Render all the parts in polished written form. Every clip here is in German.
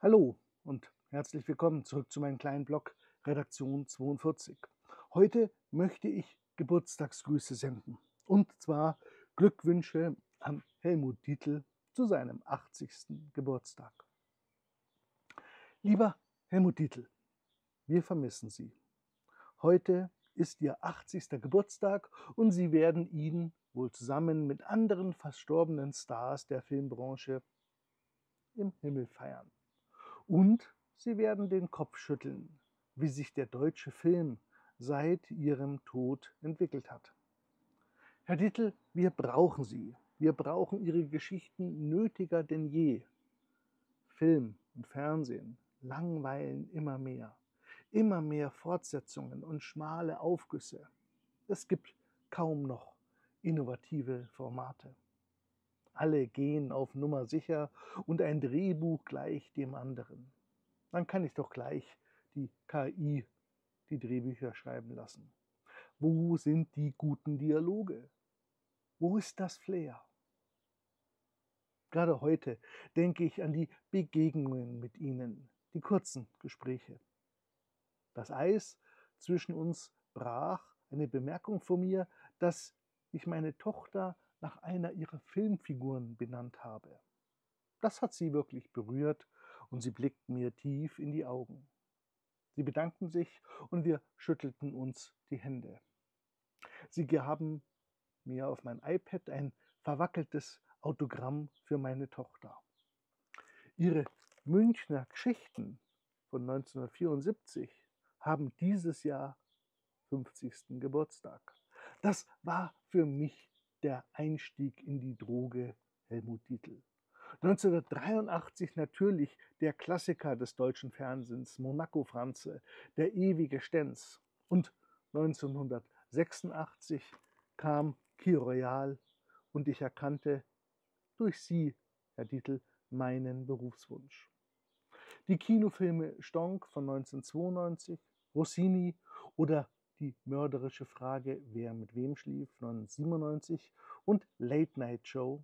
Hallo und herzlich willkommen zurück zu meinem kleinen Blog Redaktion 42. Heute möchte ich Geburtstagsgrüße senden. Und zwar Glückwünsche an Helmut Dietl zu seinem 80. Geburtstag. Lieber Helmut Dietl, wir vermissen Sie. Heute ist Ihr 80. Geburtstag und Sie werden ihn wohl zusammen mit anderen verstorbenen Stars der Filmbranche im Himmel feiern. Und Sie werden den Kopf schütteln, wie sich der deutsche Film seit Ihrem Tod entwickelt hat. Herr Dietl, wir brauchen Sie. Wir brauchen Ihre Geschichten nötiger denn je. Film und Fernsehen langweilen immer mehr. Immer mehr Fortsetzungen und schmale Aufgüsse. Es gibt kaum noch innovative Formate. Alle gehen auf Nummer sicher und ein Drehbuch gleicht dem anderen. Dann kann ich doch gleich die KI die Drehbücher schreiben lassen. Wo sind die guten Dialoge? Wo ist das Flair? Gerade heute denke ich an die Begegnungen mit Ihnen, die kurzen Gespräche. Das Eis zwischen uns brach eine Bemerkung von mir, dass ich meine Tochter nach einer ihrer Filmfiguren benannt habe. Das hat sie wirklich berührt und sie blickten mir tief in die Augen. Sie bedankten sich und wir schüttelten uns die Hände. Sie gaben mir auf mein iPad ein verwackeltes Autogramm für meine Tochter. Ihre Münchner Geschichten von 1974 haben dieses Jahr 50. Geburtstag. Das war für mich der Einstieg in die Droge Helmut Dietl. 1983 natürlich der Klassiker des deutschen Fernsehens, Monaco Franze, der ewige Stenz. Und 1986 kam Key Royal und ich erkannte durch Sie, Herr Dietl, meinen Berufswunsch. Die Kinofilme Stonk von 1992, Rossini oder Die mörderische Frage, wer mit wem schlief, 1997 und Late Night Show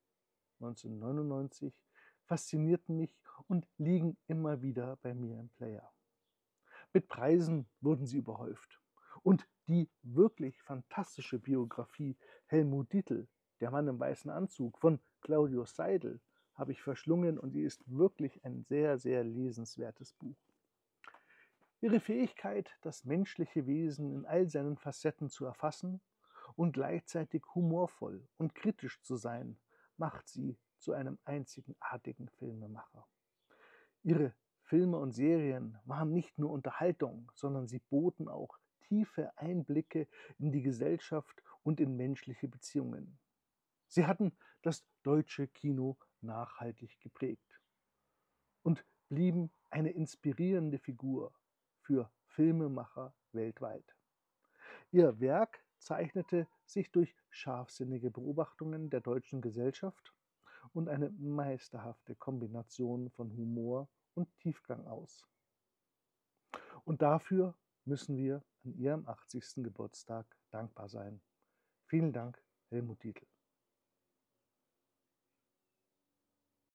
1999 faszinierten mich und liegen immer wieder bei mir im Player. Mit Preisen wurden sie überhäuft. Und die wirklich fantastische Biografie Helmut Dietl, Der Mann im weißen Anzug von Claudius Seidel, habe ich verschlungen und die ist wirklich ein sehr, sehr lesenswertes Buch. Ihre Fähigkeit, das menschliche Wesen in all seinen Facetten zu erfassen und gleichzeitig humorvoll und kritisch zu sein, macht sie zu einem einzigartigen Filmemacher. Ihre Filme und Serien waren nicht nur Unterhaltung, sondern sie boten auch tiefe Einblicke in die Gesellschaft und in menschliche Beziehungen. Sie hatten das deutsche Kino nachhaltig geprägt und blieben eine inspirierende Figur für Filmemacher weltweit. Ihr Werk zeichnete sich durch scharfsinnige Beobachtungen der deutschen Gesellschaft und eine meisterhafte Kombination von Humor und Tiefgang aus. Und dafür müssen wir an Ihrem 80. Geburtstag dankbar sein. Vielen Dank, Helmut Dietl.